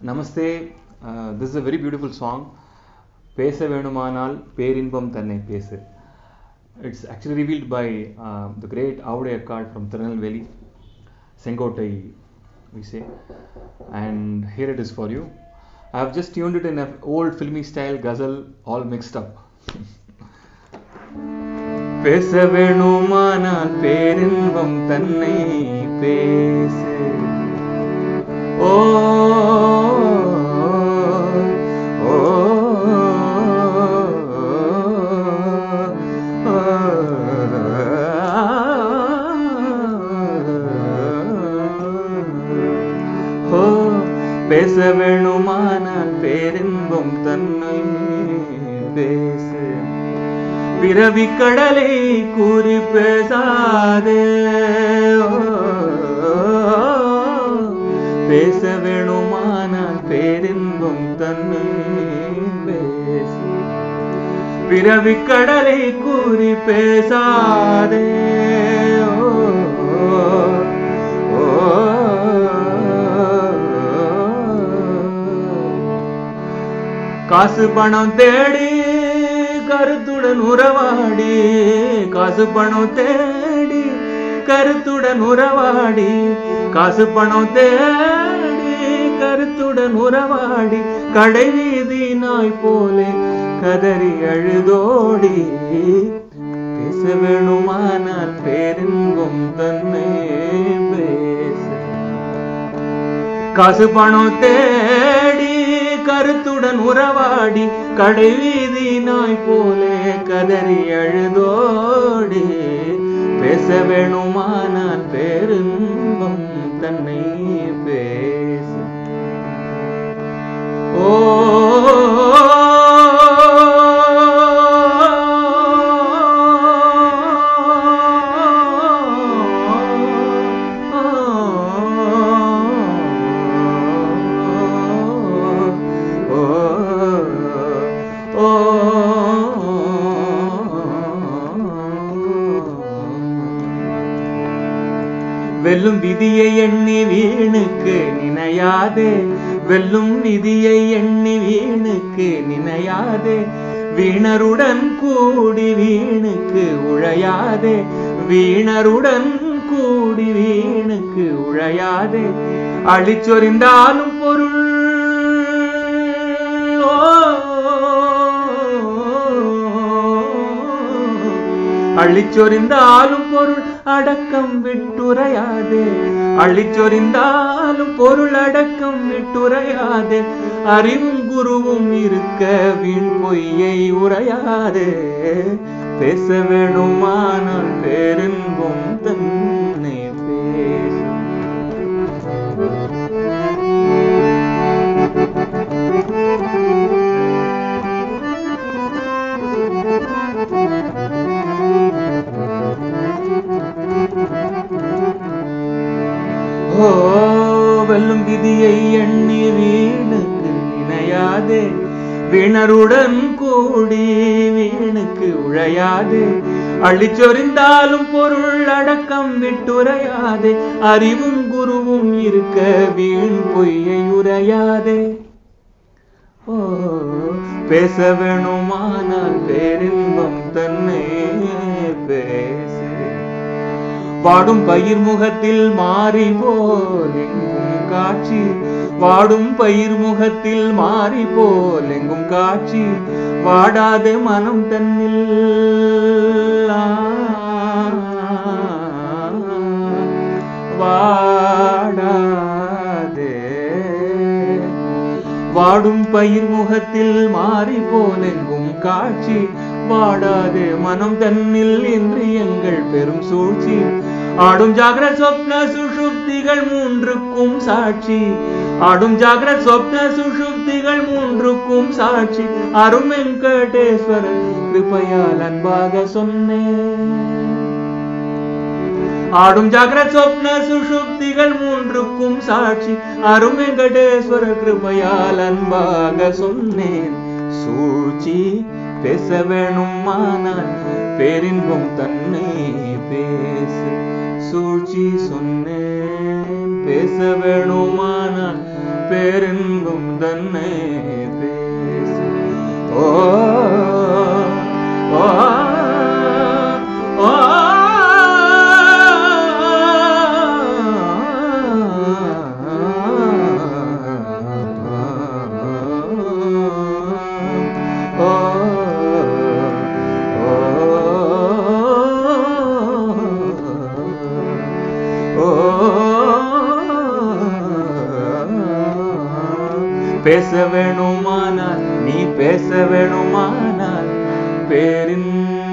Namaste. This is a very beautiful song. Pesa Venumanal Perinbam Thanne Pesu. It's actually revealed by the great Avudai Akkad from Tirunelveli, Sengotai, we say. And here it is for you. I have just tuned it in an old filmy style ghazal, all mixed up. Pesa Venumanal Perinbam Thanne Pesu. பேச வேணுமானால் பேரின்பம் தன்னை பேசு பிறவி கடலை கூறி பேசாதே பேச வேணுமானால் பேரின்பம் தன்னை பேசு பிறவி கடலை கூறி பேசாதே காசு பணம் தேடி கருத்துடன் உறவாடி காசு பணம் தேடி கருத்துடன் உறவாடி காசு பணம் தேடி கருத்துடன் உறவாடி கடை வீதி நாய் போலே கதறி அழுதோடி பேச வேணுமானால் பேரின்பம் தன்னை பேசு காசு பணம் தேடி கருத்துடன் உறவாடி கடை வீதி நாய் போலே கதறி அழுதோடி பேச வேணுமானால் பேரின்பம் தன்னை பேசு வெல்லும் விதியை எண்ணி வீணுக்கு நினையாதே வெல்லும் விதியை எண்ணி வீணுக்கு நினையாதே வீணருடன் கூடி வீணுக்கு உழையாதே வீணருடன் கூடி வீணுக்கு உழையாதே அழிச்சொறிந்தாலும் பொருள் அழிச்சொறிந்தாலும் பொருள் அடக்கம் விட்டுரையாதே அழிச்சொறிந்தாலும் பொருள் அடக்கம் விட்டுரையாதே அறிவும் குருவும் இருக்க வீண் பொய்யை உரையாதே பேச வேணுமானால் பேரின்பம் தன்னை பேசு வெல்லும் விதியை எண்ணி வீணுக்கு நினையாதே வீணருடன் கூடி வீணுக்கு உழையாதே அழிச்சொறிந்தாலும் பொருள் அடக்கம் விட்டுரையாதே அறிவும் குருவும் இருக்க வீண் பொய்யை உரையாதே பேச வேணுமானால் பேரின்பம் தன்னை பேசு வாடும் பயிர் முகத்தில் மாறி போல் எங்கும் காட்சி வாடும் பயிர் முகத்தில் மாறி போல் எங்கும் காட்சி வாடாதே மனம் தன்னில் வாடாதே வாடும் பயிர் முகத்தில் மாறி போல் எங்கும் காட்சி வாடாதே மனம் தன்னில் இந்திரியங்கள் பெரும் சூழ்ச்சி ஆடும் ஜாகிரத் சொப்ன சுஷுப்திகள் மூன்றுக்கும் சாட்சி ஆடும் ஜாகிரத் சொப்ன சுஷுப்திகள் மூன்றுக்கும் சாட்சி அருண் வெங்கடேஸ்வரர் கிருபையால் அன்பாக சொன்னேன் ஆடும் ஜாகிரத் சொப்ன சுஷுப்திகள் மூன்றுக்கும் சாட்சி அருண் வெங்கடேஸ்வரர் கிருபையால் அன்பாக சொன்னேன் சூழ்ச்சி பேச வேணுமானால் பேரின்பம் தன்னை பேசு சூழ்ச்சி சொன்னேன் பேச வேணுமானால் பேரின்பம் தன்னை பேச. ஓ ஓ ஓ பேச வேணுமானால் நீ பேச வேணுமானால் பேரின்